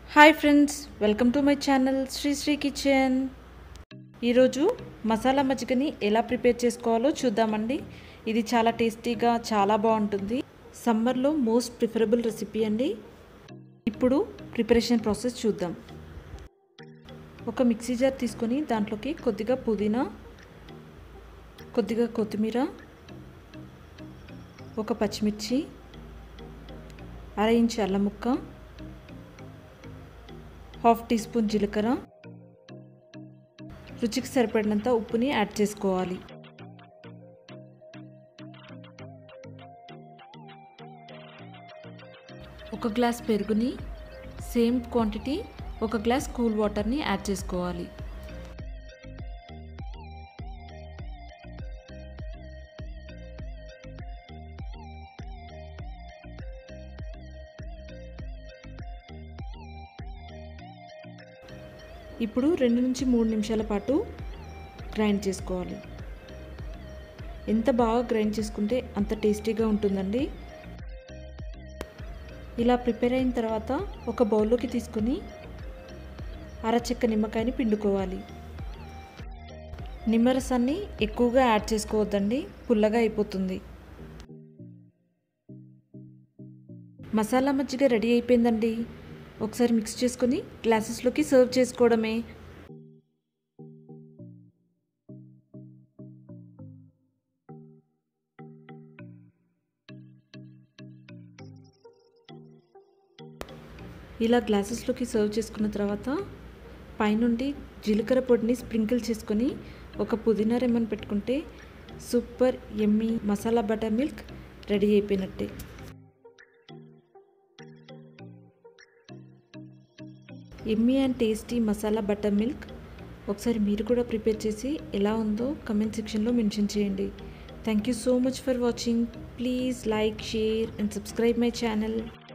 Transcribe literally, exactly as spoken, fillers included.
Hi friends, welcome to my channel Sri Sri kitchen. ఈరోజు మసాలా మజ్జిగని ఎలా prepare చేసుకోవాలో చూద్దామండి. ఇది చాలా టేస్టీగా చాలా బాగుంటుంది. సమ్మర్లో మోస్ట్ ప్రిఫరబుల్ రెసిపీ అండి. ఇప్పుడు ప్రిపరేషన్ ప్రాసెస్ చూద్దాం. ఒక మిక్సీ జార్ తీసుకొని దాంట్లోకి కొద్దిగా పుదీనా, కొద్దిగా కొత్తిమీర, ఒక పచ్చిమిర్చి, అర ఇంచు అల్లం ముక్క, హాఫ్ టీ స్పూన్ జీలకర్ర, రుచికి సరిపడినంత ఉప్పుని యాడ్ చేసుకోవాలి. ఒక గ్లాస్ పెరుగుని, సేమ్ క్వాంటిటీ ఒక గ్లాస్ కూల్ వాటర్ని యాడ్ చేసుకోవాలి. ఇప్పుడు రెండు నుంచి మూడు నిమిషాల పాటు గ్రైండ్ చేసుకోవాలి. ఎంత బాగా గ్రైండ్ చేసుకుంటే అంత టేస్టీగా ఉంటుందండి. ఇలా ప్రిపేర్ అయిన తర్వాత ఒక బౌల్లోకి తీసుకొని అరచెక్క నిమ్మకాయని పిండుకోవాలి. నిమ్మరసాన్ని ఎక్కువగా యాడ్ చేసుకోవద్దండి, పుల్లగా అయిపోతుంది. మసాలా మజ్జిగ రెడీ అయిపోయిందండి. ఒకసారి మిక్స్ చేసుకొని గ్లాసెస్లోకి సర్వ్ చేసుకోవడమే. ఇలా గ్లాసెస్లోకి సర్వ్ చేసుకున్న తర్వాత పైనుండి జీలకర్ర పొడిని స్ప్రింకిల్ చేసుకొని ఒక పుదీనా రెమ్మని పెట్టుకుంటే super yummy masala butter milk ready అయిపోయినట్టే. Yummy and tasty masala butter milk ఒకసారి మీరు కూడా ప్రిపేర్ చేసి ఎలా ఉందో కమెంట్ సెక్షన్లో మెన్షన్ చేయండి. Thank you so much for watching. Please like, share and subscribe my channel.